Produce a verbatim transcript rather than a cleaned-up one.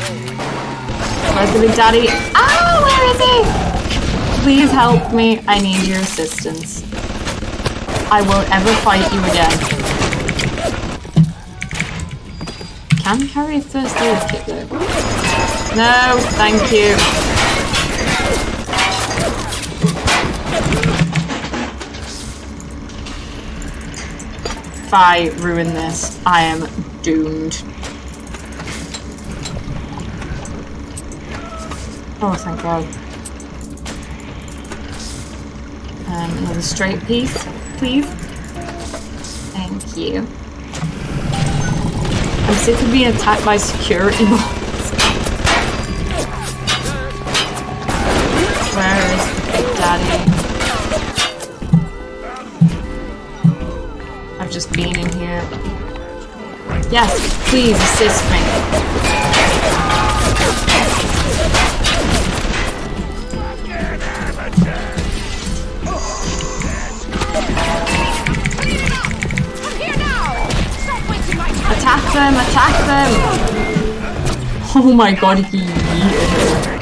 Where's the big daddy? Oh, where is he? Please help me. I need your assistance. I won't ever fight you again. Can carry a first aid kit though. No, thank you. If I ruin this, I am doomed. Oh, thank God. Um, another straight piece, please. Thank you. I'm sick of being attacked by security mobs. Where is Big Daddy? I've just been in here. Yes, please assist me. Attack them! Attack them! Oh my God, he yeeted her.